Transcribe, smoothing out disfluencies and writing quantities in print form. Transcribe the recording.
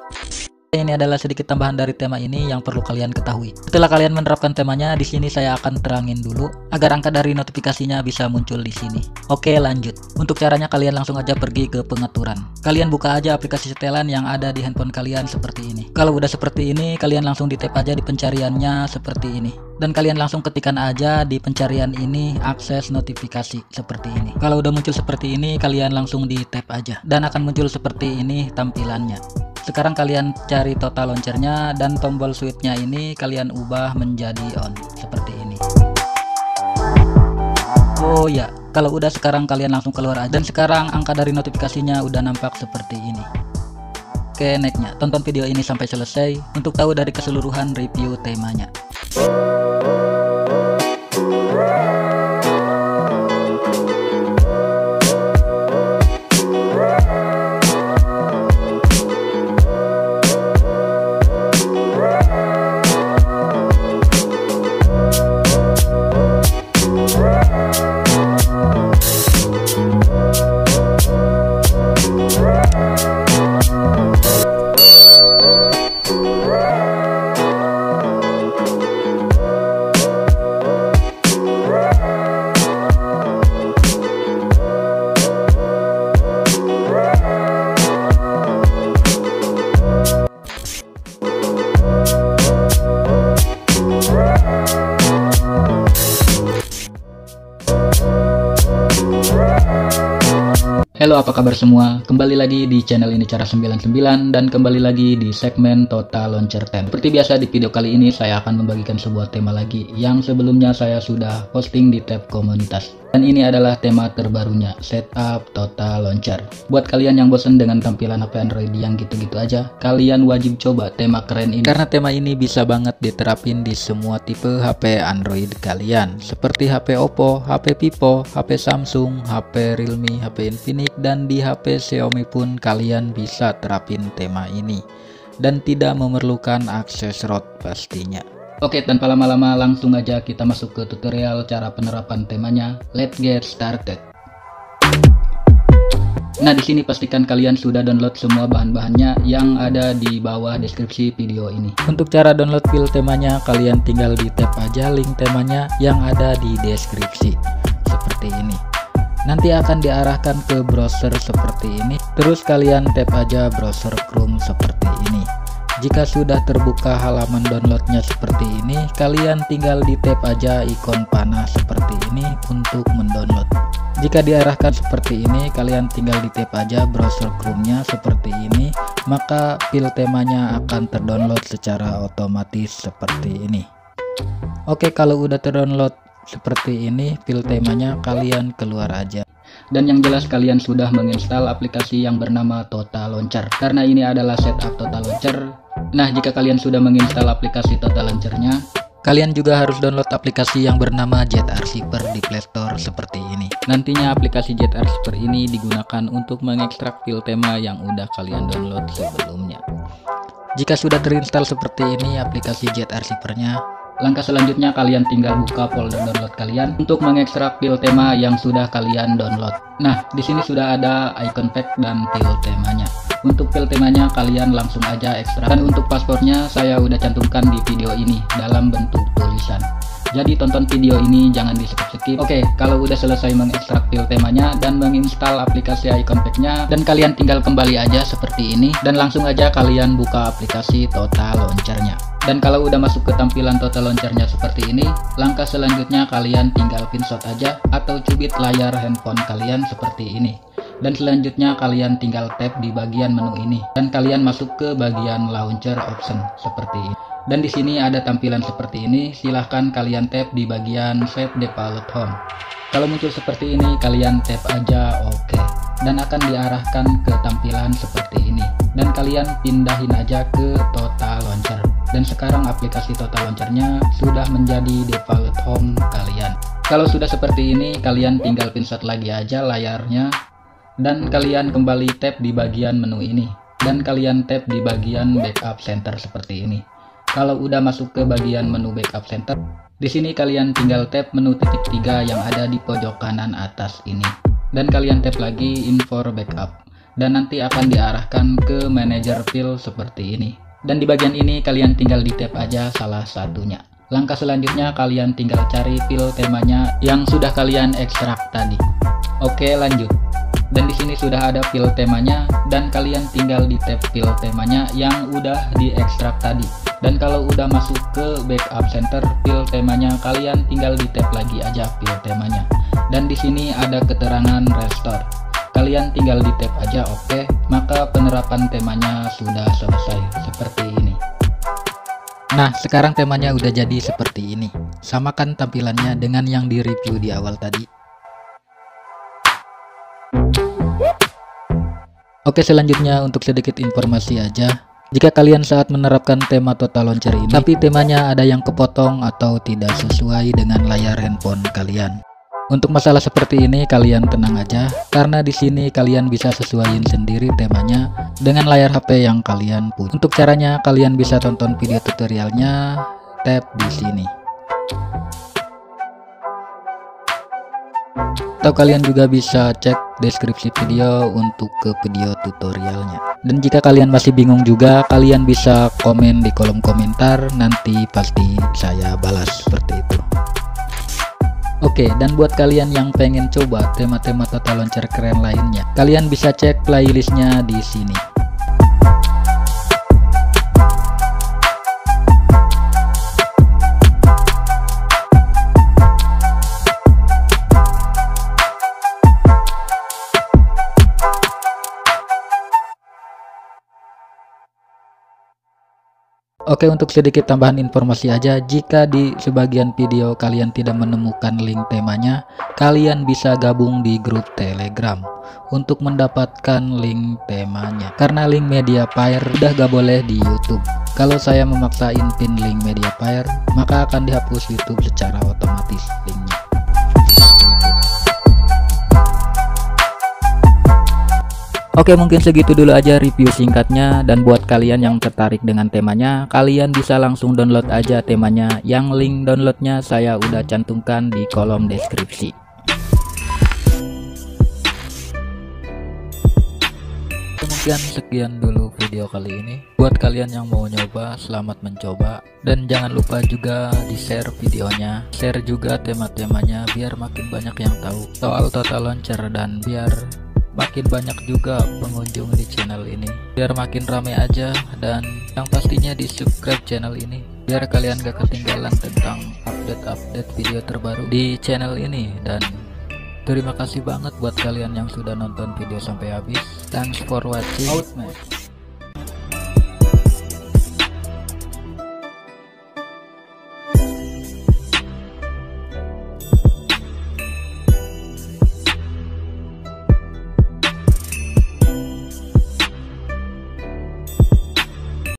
Ini adalah sedikit tambahan dari tema ini yang perlu kalian ketahui. Setelah kalian menerapkan temanya, di sini saya akan terangin dulu agar angka dari notifikasinya bisa muncul di sini. Oke, lanjut. Untuk caranya kalian langsung aja pergi ke pengaturan. Kalian buka aja aplikasi setelan yang ada di handphone kalian seperti ini. Kalau udah seperti ini, kalian langsung di tap aja di pencariannya seperti ini. Dan kalian langsung ketikkan aja di pencarian ini akses notifikasi seperti ini. Kalau udah muncul seperti ini, kalian langsung di tap aja dan akan muncul seperti ini tampilannya. Sekarang kalian cari total launchernya dan tombol switchnya ini kalian ubah menjadi on seperti ini. Oh ya, kalau udah sekarang kalian langsung keluar aja. Dan sekarang angka dari notifikasinya udah nampak seperti ini. Oke, nextnya tonton video ini sampai selesai untuk tahu dari keseluruhan review temanya. Halo, apa kabar semua? Kembali lagi di channel ini Cara 99 dan kembali lagi di segmen Total Launcher 10. Seperti biasa di video kali ini saya akan membagikan sebuah tema lagi yang sebelumnya saya sudah posting di tab komunitas. Dan ini adalah tema terbarunya, Setup Total Launcher. Buat kalian yang bosan dengan tampilan HP Android yang gitu-gitu aja, kalian wajib coba tema keren ini. Karena tema ini bisa banget diterapin di semua tipe HP Android kalian. Seperti HP Oppo, HP Vivo, HP Samsung, HP Realme, HP Infinix, dan di HP Xiaomi pun kalian bisa terapin tema ini. Dan tidak memerlukan akses ROT pastinya. Oke, tanpa lama-lama langsung aja kita masuk ke tutorial cara penerapan temanya. Let's get started. Nah, di sini pastikan kalian sudah download semua bahan-bahannya yang ada di bawah deskripsi video ini. Untuk cara download file temanya, kalian tinggal di tap aja link temanya yang ada di deskripsi. Seperti ini. Nanti akan diarahkan ke browser seperti ini. Terus kalian tap aja browser Chrome seperti ini. Jika sudah terbuka halaman downloadnya seperti ini, kalian tinggal di tap aja ikon panah seperti ini untuk mendownload. Jika diarahkan seperti ini, kalian tinggal di tap aja browser Chrome-nya seperti ini, maka file temanya akan terdownload secara otomatis seperti ini. Oke, kalau udah terdownload seperti ini file temanya, kalian keluar aja. Dan yang jelas kalian sudah menginstal aplikasi yang bernama Total Launcher, karena ini adalah setup Total Launcher. Nah, jika kalian sudah menginstal aplikasi Total Launcher-nya, kalian juga harus download aplikasi yang bernama ZArchiver di Play Store seperti ini. Nantinya aplikasi ZArchiver ini digunakan untuk mengekstrak file tema yang udah kalian download sebelumnya. Jika sudah terinstall seperti ini aplikasi ZArchiver-nya, langkah selanjutnya kalian tinggal buka folder download kalian untuk mengekstrak file tema yang sudah kalian download. Nah, di sini sudah ada icon pack dan file temanya. Untuk file temanya kalian langsung aja ekstrak. Dan untuk paspornya saya udah cantumkan di video ini dalam bentuk tulisan. Jadi tonton video ini jangan di skip-skip. Oke, kalau udah selesai mengekstrak file temanya dan menginstal aplikasi icon pack-nya, dan kalian tinggal kembali aja seperti ini dan langsung aja kalian buka aplikasi Total Launcher-nya. Dan kalau udah masuk ke tampilan Total Launcher-nya seperti ini, langkah selanjutnya kalian tinggal pinshot aja atau cubit layar handphone kalian seperti ini. Dan selanjutnya kalian tinggal tap di bagian menu ini dan kalian masuk ke bagian launcher option seperti ini. Dan di sini ada tampilan seperti ini, silahkan kalian tap di bagian set default home. Kalau muncul seperti ini kalian tap aja OK dan akan diarahkan ke tampilan seperti ini. Dan kalian pindahin aja ke Total Launcher. Dan sekarang aplikasi Total Launcher-nya sudah menjadi default home kalian. Kalau sudah seperti ini kalian tinggal pinshot lagi aja layarnya. Dan kalian kembali tap di bagian menu ini dan kalian tap di bagian backup center seperti ini. Kalau udah masuk ke bagian menu backup center, di sini kalian tinggal tap menu titik 3 yang ada di pojok kanan atas ini dan kalian tap lagi info backup. dan nanti akan diarahkan ke manajer file seperti ini. Dan di bagian ini kalian tinggal di tap aja salah satunya. Langkah selanjutnya kalian tinggal cari file temanya yang sudah kalian ekstrak tadi. Oke, lanjut. Dan di sini sudah ada file temanya dan kalian tinggal di tab file temanya yang udah diekstrak tadi. Dan kalau udah masuk ke backup center file temanya, kalian tinggal di tab lagi aja file temanya. Dan di sini ada keterangan restore. Kalian tinggal di tab aja, oke. Maka penerapan temanya sudah selesai seperti ini. Nah, sekarang temanya udah jadi seperti ini. Samakan tampilannya dengan yang di review di awal tadi. Oke, selanjutnya untuk sedikit informasi aja. Jika kalian saat menerapkan tema Total Launcher ini, tapi temanya ada yang kepotong atau tidak sesuai dengan layar handphone kalian. Untuk masalah seperti ini kalian tenang aja, karena di sini kalian bisa sesuaiin sendiri temanya dengan layar HP yang kalian punya. Untuk caranya kalian bisa tonton video tutorialnya, tap di sini. Atau kalian juga bisa cek deskripsi video untuk ke video tutorialnya. Dan jika kalian masih bingung juga, kalian bisa komen di kolom komentar, nanti pasti saya balas seperti itu. Oke, dan buat kalian yang pengen coba tema-tema Total Launcher keren lainnya, kalian bisa cek playlistnya di sini. Oke, untuk sedikit tambahan informasi aja, jika di sebagian video kalian tidak menemukan link temanya, kalian bisa gabung di grup Telegram untuk mendapatkan link temanya. Karena link Mediafire udah gak boleh di YouTube. Kalau saya memaksain pin link Mediafire, maka akan dihapus YouTube secara otomatis linknya. Oke, mungkin segitu dulu aja review singkatnya, dan buat kalian yang tertarik dengan temanya, kalian bisa langsung download aja temanya, yang link downloadnya saya udah cantumkan di kolom deskripsi. Kemudian sekian dulu video kali ini. Buat kalian yang mau nyoba, selamat mencoba, dan jangan lupa juga di share videonya, share juga tema-temanya biar makin banyak yang tahu soal Total Launcher, dan biar makin banyak juga pengunjung di channel ini, biar makin ramai aja. Dan yang pastinya di subscribe channel ini biar kalian gak ketinggalan tentang update-update video terbaru di channel ini. Dan terima kasih banget buat kalian yang sudah nonton video sampai habis. Thanks for watching. Out, man.